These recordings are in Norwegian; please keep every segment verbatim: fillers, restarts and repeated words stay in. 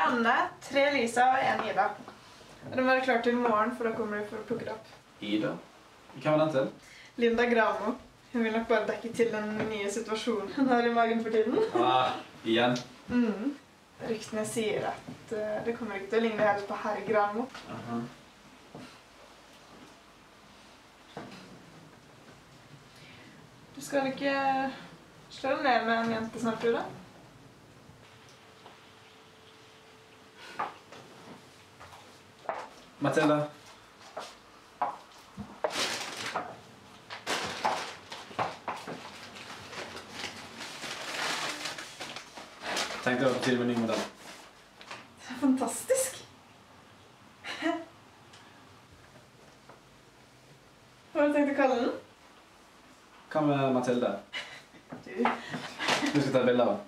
Anne, tre Lisa og en Ida. De må være klar til i morgen, for da kommer de for å plukke det opp. Ida? Hva var den til? Linda Gramo. Hun vil nok bare dekke til den nye situasjonen hun har i magen for tiden. Ah, igjen? Mm. Ryktene sier at uh, det kommer ikke til å ligne helt på herr Gramo. Aha. Du skal ikke slå deg ned med en jente snart, tror du? Mathilde. Tenkte det var på tide med en ny modell. Det er fantastisk. Hva har du tenkt å kalle den? Hva med Mathilde? Du. Du skal ta et bilde av den.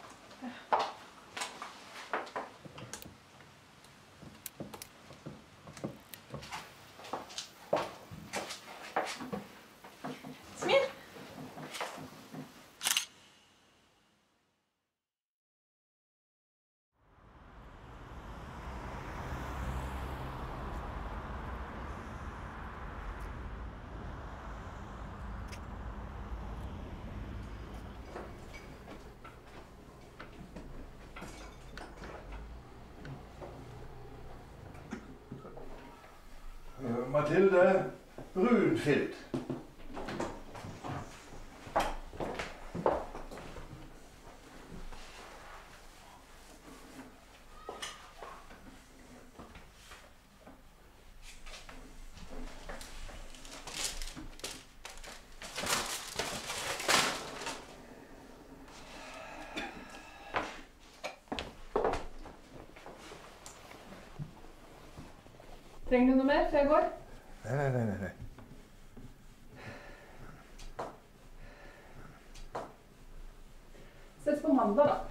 Smil. Mathilde, brun filt. Trenger du noe mer før jeg går? Nei, nei, nei, nei. Ses på mandag, da.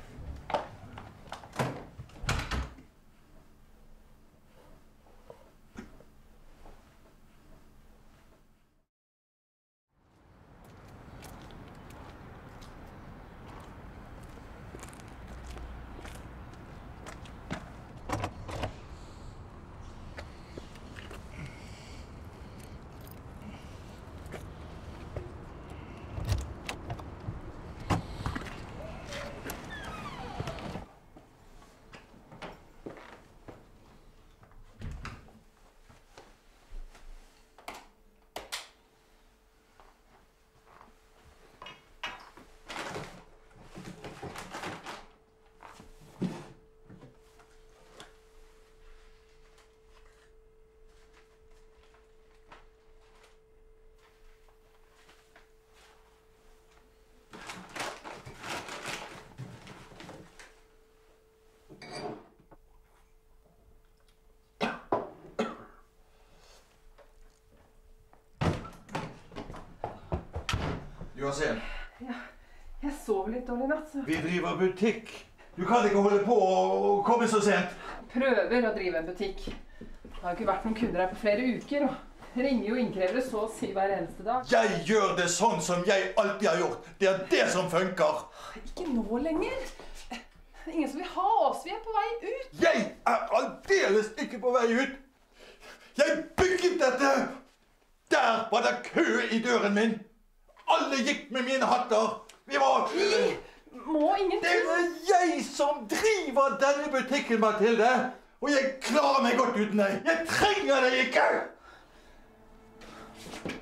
Johansen. Ja, jeg sov litt dårlig natt, så... Vi driver butikk. Du kan ikke holde på og komme så sent. Prøver å drive en butikk. Det har jo ikke vært noen kunder her på flere uker, og ringer jo innkrevere så å si hver eneste dag. Jeg gjør det sånn som jeg alltid har gjort. Det er det som funker. Ikke nå lenger. Det er ingen som vil ha oss. Vi er på vei ut. Jeg er aldeles ikke på vei ut. Jeg bygget dette. Der var det kø i døren min. Alle gikk med mine hatter. Vi var... Vi må ingenting. Det er jeg som driver denne butikken, Mathilde. Og jeg klarer meg godt uten deg. Jeg trenger deg ikke.